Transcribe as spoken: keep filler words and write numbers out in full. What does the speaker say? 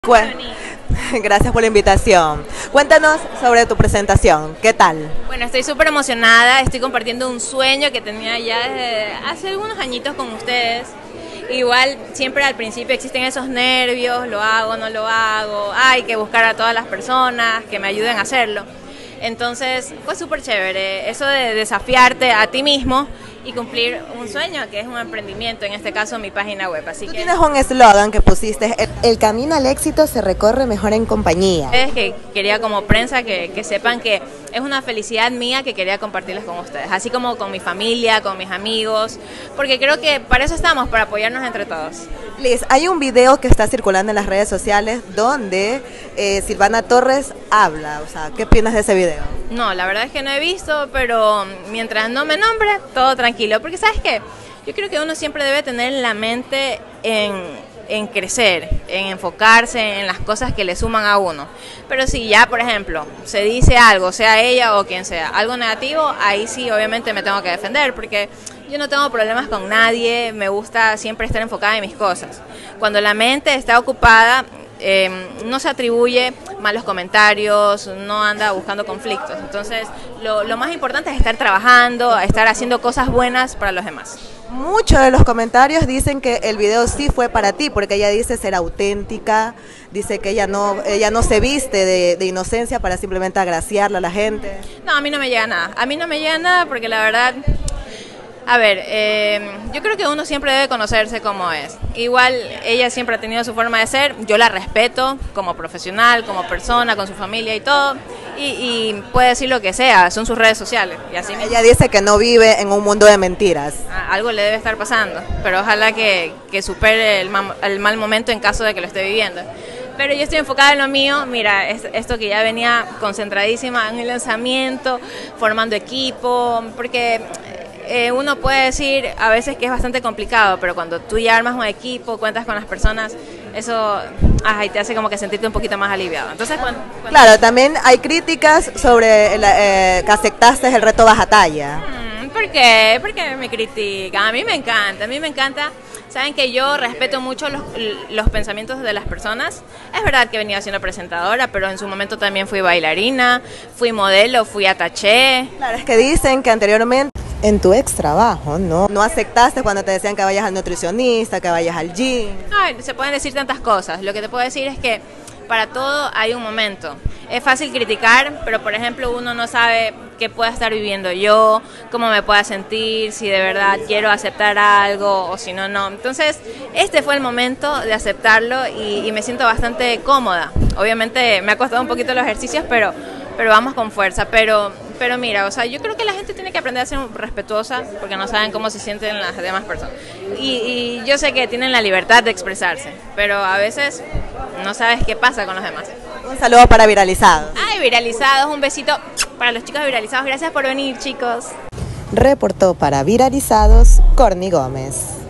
Cue- Gracias por la invitación. Cuéntanos sobre tu presentación. ¿Qué tal? Bueno, estoy súper emocionada, estoy compartiendo un sueño que tenía ya desde hace algunos añitos con ustedes. Igual siempre al principio existen esos nervios, lo hago, no lo hago, hay que buscar a todas las personas que me ayuden a hacerlo. Entonces fue súper chévere eso de desafiarte a ti mismo y cumplir un sueño que es un emprendimiento, en este caso mi página web. Así Tú que tienes un eslogan que pusiste, el, el camino al éxito se recorre mejor en compañía. es que quería como prensa que, que sepan que es una felicidad mía que quería compartirles con ustedes, así como con mi familia, con mis amigos, porque creo que para eso estamos, para apoyarnos entre todos. Liz, hay un video que está circulando en las redes sociales donde eh, Silvana Torres habla. O sea, ¿qué opinas de ese video? No, la verdad es que no he visto, pero mientras no me nombre, todo tranquilo, porque ¿sabes qué? Yo creo que uno siempre debe tener la mente en, en crecer, en enfocarse en las cosas que le suman a uno. Pero si ya, por ejemplo, se dice algo, sea ella o quien sea, algo negativo, ahí sí obviamente me tengo que defender, porque yo no tengo problemas con nadie, me gusta siempre estar enfocada en mis cosas. Cuando la mente está ocupada, eh, no se atribuye malos comentarios, no anda buscando conflictos. Entonces, lo, lo más importante es estar trabajando, estar haciendo cosas buenas para los demás. Muchos de los comentarios dicen que el video sí fue para ti, porque ella dice ser auténtica, dice que ella no, ella no se viste de, de inocencia para simplemente agraciarle a la gente. No, a mí no me llega nada, a mí no me llega nada porque la verdad... A ver, eh, yo creo que uno siempre debe conocerse como es. Igual ella siempre ha tenido su forma de ser, yo la respeto como profesional, como persona, con su familia y todo, y, y puede decir lo que sea, son sus redes sociales. Y así mismo, Ella dice que no vive en un mundo de mentiras. algo le debe estar pasando, pero ojalá que, que supere el, mam- el mal momento en caso de que lo esté viviendo. Pero yo estoy enfocada en lo mío, mira, es- esto que ya venía concentradísima en el lanzamiento, formando equipo, porque... Eh, uno puede decir a veces que es bastante complicado, pero cuando tú ya armas un equipo, cuentas con las personas, eso ay, te hace como que sentirte un poquito más aliviado. Entonces, cuando, cuando... Claro, también hay críticas sobre el, eh, que aceptaste el reto baja talla. Hmm, ¿por qué? ¿Por qué me critican? A mí me encanta, a mí me encanta. Saben que yo respeto mucho los, los pensamientos de las personas. Es verdad que he venido siendo presentadora, pero en su momento también fui bailarina, fui modelo, fui ataché. Claro, es que dicen que anteriormente en tu ex trabajo, ¿no? No aceptaste cuando te decían que vayas al nutricionista, que vayas al gym. Ay, se pueden decir tantas cosas. Lo que te puedo decir es que para todo hay un momento. Es fácil criticar, pero por ejemplo uno no sabe qué pueda estar viviendo yo, cómo me pueda sentir, si de verdad quiero aceptar algo o si no, no. Entonces, este fue el momento de aceptarlo y, y me siento bastante cómoda. Obviamente me ha costado un poquito los ejercicios, pero, pero vamos con fuerza. Pero, pero mira, o sea, yo creo que la gente tiene que aprender a ser respetuosa porque no saben cómo se sienten las demás personas. Y, y yo sé que tienen la libertad de expresarse, pero a veces no sabes qué pasa con los demás. Un saludo para Viralizados. Ay, Viralizados, un besito para los chicos de Viralizados. Gracias por venir, chicos. Reportó para Viralizados, Corny Gómez.